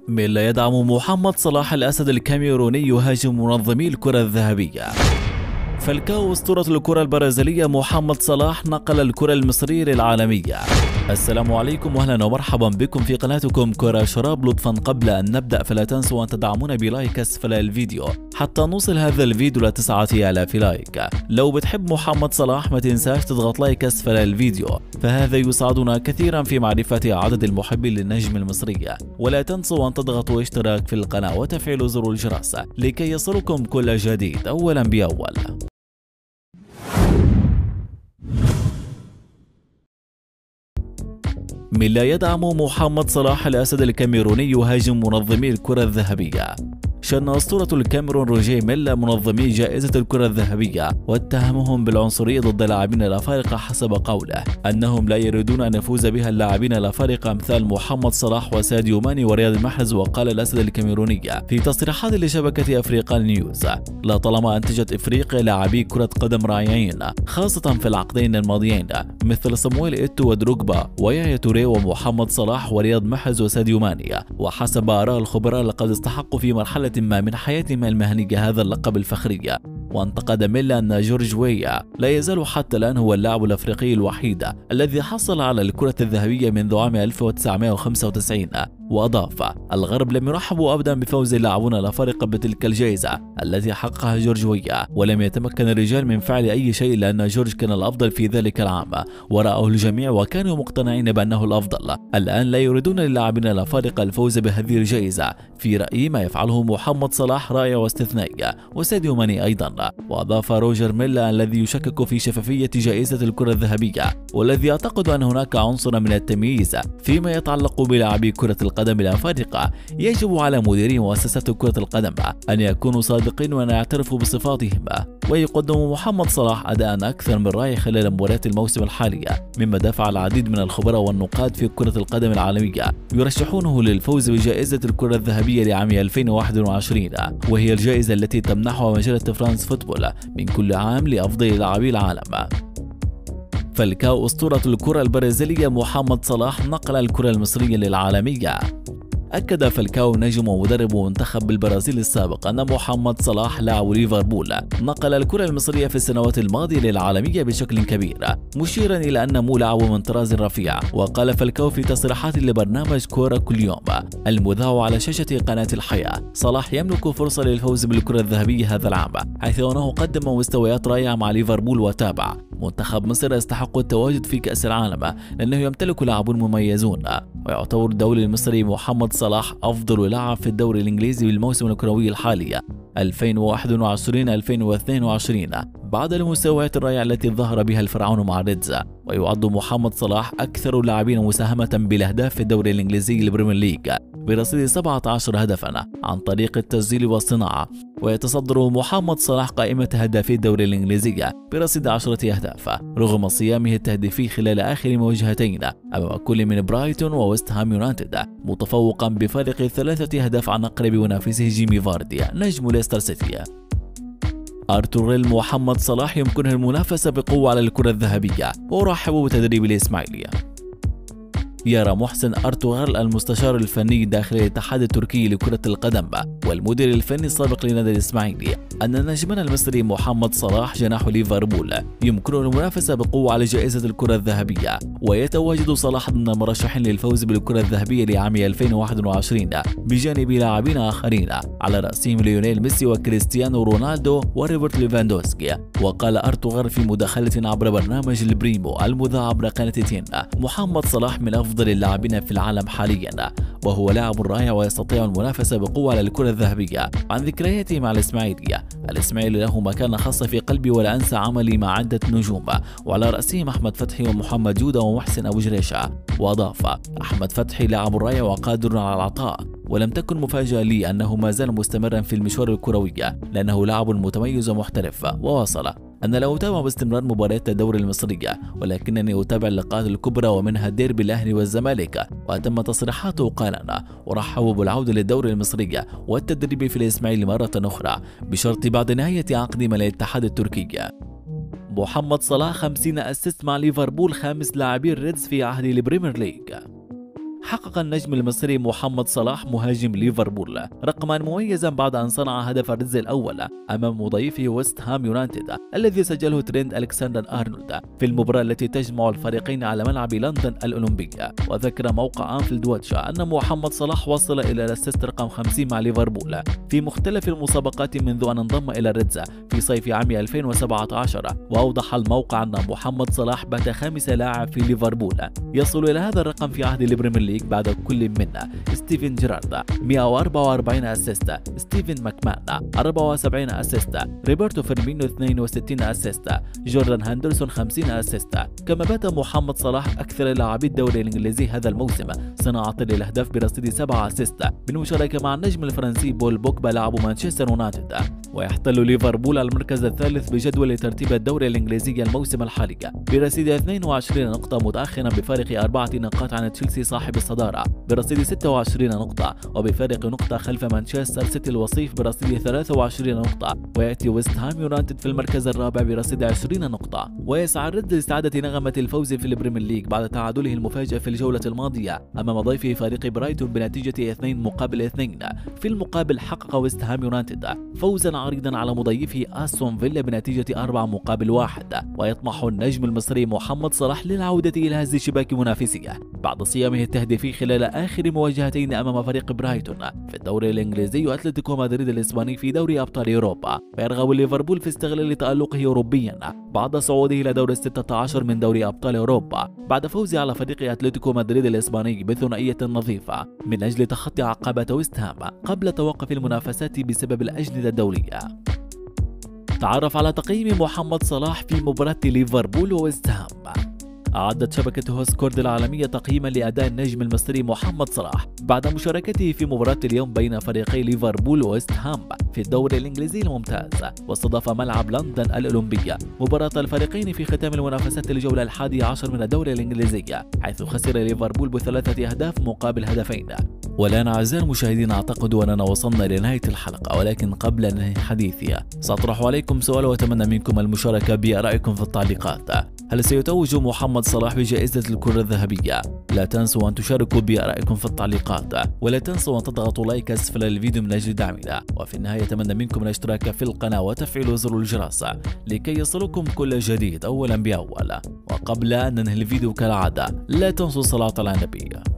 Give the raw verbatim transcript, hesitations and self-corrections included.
ميلا يدعم محمد صلاح الأسد الكاميروني يهاجم منظمي الكرة الذهبية. فالكاو أسطورة الكرة البرازيلية محمد صلاح نقل الكرة المصرية للعالمية. السلام عليكم واهلا ومرحبا بكم في قناتكم كرة شراب. لطفا قبل أن نبدأ فلا تنسوا أن تدعمونا بلايك أسفل الفيديو حتى نوصل هذا الفيديو لتسعة آلاف لايك. لو بتحب محمد صلاح ما تنساش تضغط لايك أسفل الفيديو، فهذا يساعدنا كثيرا في معرفة عدد المحبين للنجم المصري. ولا تنسوا أن تضغطوا اشتراك في القناة وتفعيل زر الجرس لكي يصلكم كل جديد أولا بأول. ميلا يدعم محمد صلاح الأسد الكاميروني يهاجم منظمي الكرة الذهبية. شن أسطورة الكاميرون روجيه ميلا منظمي جائزة الكرة الذهبية واتهمهم بالعنصرية ضد اللاعبين الأفارقة حسب قوله أنهم لا يريدون أن يفوز بها اللاعبين الأفارقة أمثال محمد صلاح وساديو ماني ورياض محرز. وقال الأسد الكاميروني في تصريحات لشبكة أفريقيا نيوز: لطالما أنتجت إفريقيا لاعبي كرة قدم رائعين خاصة في العقدين الماضيين مثل صمويل إيتو ودروغبا ويايا توريه ومحمد صلاح ورياض محرز وساديو ماني، وحسب آراء الخبراء لقد استحقوا في مرحلة ما من حياتهم المهنية هذا اللقب الفخري. وانتقد ميلا أن جورج ويا لا يزال حتى الآن هو اللاعب الأفريقي الوحيد الذي حصل على الكرة الذهبية منذ عام ألف وتسعمائة وخمسة وتسعين. وأضاف: الغرب لم يرحبوا أبدا بفوز اللاعبون الأفارقة بتلك الجائزة التي حققها جورج ويا، ولم يتمكن الرجال من فعل أي شيء لأن جورج كان الأفضل في ذلك العام ورآه الجميع وكانوا مقتنعين بأنه الأفضل. الآن لا يريدون للاعبين الأفارقة الفوز بهذه الجائزة. في رأيي ما يفعله محمد صلاح رائع واستثنائي وساديو ماني أيضا. وأضاف روجر ميلا الذي يشكك في شفافية جائزة الكرة الذهبية والذي يعتقد أن هناك عنصر من التمييز فيما يتعلق بلاعبي كرة القدم الأفارقة، يجب على مديري مؤسسات كرة القدم أن يكونوا صادقين وأن يعترفوا بصفاتهم. ويقدم محمد صلاح أداء أكثر من رائع خلال مباريات الموسم الحالي، مما دفع العديد من الخبراء والنقاد في كرة القدم العالمية يرشحونه للفوز بجائزة الكرة الذهبية لعام ألفين وواحد وعشرين، وهي الجائزة التي تمنحها مجلة فرانس فوتبول من كل عام لأفضل لاعبي العالم. فالكاو أسطورة الكرة البرازيلية محمد صلاح نقل الكرة المصرية للعالمية. أكد فالكاو نجم ومدرب منتخب البرازيل السابق أن محمد صلاح لاعب ليفربول نقل الكرة المصرية في السنوات الماضية للعالمية بشكل كبير، مشيرا إلى أنه لاعب من طراز رفيع. وقال فالكاو في تصريحات لبرنامج كورة كل يوم المذاع على شاشة قناة الحياة: صلاح يملك فرصة للفوز بالكرة الذهبية هذا العام، حيث أنه قدم مستويات رائعة مع ليفربول. وتابع: منتخب مصر يستحق التواجد في كأس العالم لأنه يمتلك لاعبون مميزون. ويعتبر الدولي المصري محمد صلاح أفضل لاعب في الدوري الإنجليزي بالموسم الكروي الحالي ألفين وواحد وعشرين ألفين واثنين وعشرين بعد المستويات الرائعة التي ظهر بها الفرعون مع ريدز. ويعد محمد صلاح أكثر اللاعبين مساهمة بالأهداف في الدوري الإنجليزي البريمير ليج برصيد سبعة عشر هدفا عن طريق التسجيل والصناعة. ويتصدر محمد صلاح قائمة هدافي الدوري الإنجليزي برصيد عشرة أهداف رغم صيامه التهديفي خلال آخر مواجهتين أمام كل من برايتون وويست هام يونايتد، متفوقا بفارق ثلاثة أهداف عن أقرب منافسه جيمي فاردي نجم ليستر سيتي. أرتوريل محمد صلاح يمكنه المنافسة بقوة على الكرة الذهبية وأرحب بتدريب الإسماعيلي. يرى محسن أرتوغال المستشار الفني داخل الاتحاد التركي لكرة القدم والمدير الفني السابق لنادي الإسماعيلي أن نجمنا المصري محمد صلاح جناح ليفربول يمكنه المنافسة بقوة على جائزة الكرة الذهبية. ويتواجد صلاح ضمن المرشحين للفوز بالكرة الذهبية لعام ألفين وواحد وعشرين بجانب لاعبين آخرين على رأسهم ليونيل ميسي وكريستيانو رونالدو وروبرت ليفاندوسكي. وقال أرتوغال في مداخلة عبر برنامج البريمو المذاع عبر قناة تين: محمد صلاح من أفضل أفضل اللاعبين في العالم حاليا، وهو لاعب رائع ويستطيع المنافسة بقوة على الكرة الذهبية. عن ذكرياته مع الإسماعيلي: الإسماعيلي له مكانة خاصة في قلبي ولا أنسى عملي مع عدة نجوم وعلى رأسهم أحمد فتحي ومحمد جودة ومحسن أبو جريشة. وأضاف: أحمد فتحي لاعب رائع وقادر على العطاء، ولم تكن مفاجأة لي أنه ما زال مستمرا في المشوار الكروي لأنه لاعب متميز ومحترف. وواصل: أنا لا أتابع باستمرار مباريات الدوري المصري، ولكنني أتابع اللقاءات الكبرى ومنها ديربي الأهلي والزمالك. وتم تصريحاته قائلا: أرحب بالعودة للدوري المصري والتدريب في الإسماعيلي مرة أخرى بشرط بعد نهاية عقدي مع الاتحاد التركي. محمد صلاح خمسين أسيست مع ليفربول، خامس لاعبي الريدز في عهد البريمير ليج. حقق النجم المصري محمد صلاح مهاجم ليفربول رقما مميزا بعد أن صنع هدف الرز الأول أمام مضيفه ويست هام يونايتد الذي سجله ترينت ألكسندر أرنولد في المباراة التي تجمع الفريقين على ملعب لندن الأولمبي. وذكر موقع أنفيلد واتش أن محمد صلاح وصل إلى الأسيست رقم خمسين مع ليفربول في مختلف المسابقات منذ أن انضم إلى الريدز في صيف عام ألفين وسبعة عشر. وأوضح الموقع أن محمد صلاح بات خامس لاعب في ليفربول يصل إلى هذا الرقم في عهد البريمير ليج بعد كل من ستيفن جيرارد مئة وأربعة وأربعين أسيست، ستيفن ماكمان أربعة وسبعين أسيست، روبرتو فيرمينو اثنين وستين أسيست، جوردان هندرسون خمسين أسيست. كما بات محمد صلاح أكثر لاعبي الدوري الإنجليزي هذا الموسم صناعة للأهداف برصيد سبعة أسيست بالمشاركة مع النجم الفرنسي بول بوجبا لاعب مانشستر يونايتد. ويحتل ليفربول المركز الثالث بجدول ترتيب الدوري الإنجليزي الموسم الحالي برصيد اثنين وعشرين نقطة متأخرا بفارق أربعة نقاط عن تشيلسي صاحب الصدارة برصيد ستة وعشرين نقطة وبفارق نقطة خلف مانشستر سيتي الوصيف برصيد ثلاثة وعشرين نقطة. ويأتي ويست هام يونايتد في المركز الرابع برصيد عشرين نقطة. ويسعى الريد لاستعادة نغمة الفوز في البريمير ليج بعد تعادله المفاجئ في الجولة الماضية أمام ضيفه فريق برايتون بنتيجة اثنين مقابل اثنين. في المقابل حقق ويست هام يونايتد فوزا عريضا على مضيفه أستون فيلا بنتيجة أربعة مقابل واحد. ويطمح النجم المصري محمد صلاح للعودة إلى هز شباك منافسيه بعد صيامه التهديفي خلال آخر مواجهتين أمام فريق برايتون في الدوري الإنجليزي وأتلتيكو مدريد الإسباني في دوري أبطال أوروبا. ويرغب ليفربول في استغلال تألقه أوروبيا بعد صعوده إلى دور الستة عشر من دوري أبطال أوروبا بعد فوزه على فريق أتلتيكو مدريد الإسباني بثنائية نظيفة من أجل تخطي عقبة ويست هام قبل توقف المنافسات بسبب الأجندة الدولية. تعرف على تقييم محمد صلاح في مباراة ليفربول وويست هام. أعدت شبكة هوسكورد العالمية تقييما لأداء النجم المصري محمد صلاح بعد مشاركته في مباراة اليوم بين فريقي ليفربول وويست هام في الدوري الإنجليزي الممتاز. واستضاف ملعب لندن الأولمبية مباراة الفريقين في ختام المنافسات الجولة الحادية عشر من الدوري الإنجليزي حيث خسر ليفربول بثلاثة أهداف مقابل هدفين. والآن أعزائي المشاهدين أعتقد أننا وصلنا لنهاية الحلقة، ولكن قبل أن ننهي حديثي سأطرح عليكم سؤال وأتمنى منكم المشاركة بآرائكم في التعليقات. هل سيتوج محمد صلاح بجائزة الكرة الذهبية؟ لا تنسوا أن تشاركوا بآرائكم في التعليقات، ولا تنسوا أن تضغطوا لايك أسفل الفيديو من أجل دعمنا. وفي النهاية أتمنى منكم الاشتراك في القناة وتفعيل زر الجرس لكي يصلكم كل جديد أولا بأول. وقبل أن ننهي الفيديو كالعادة لا تنسوا الصلاة على النبي.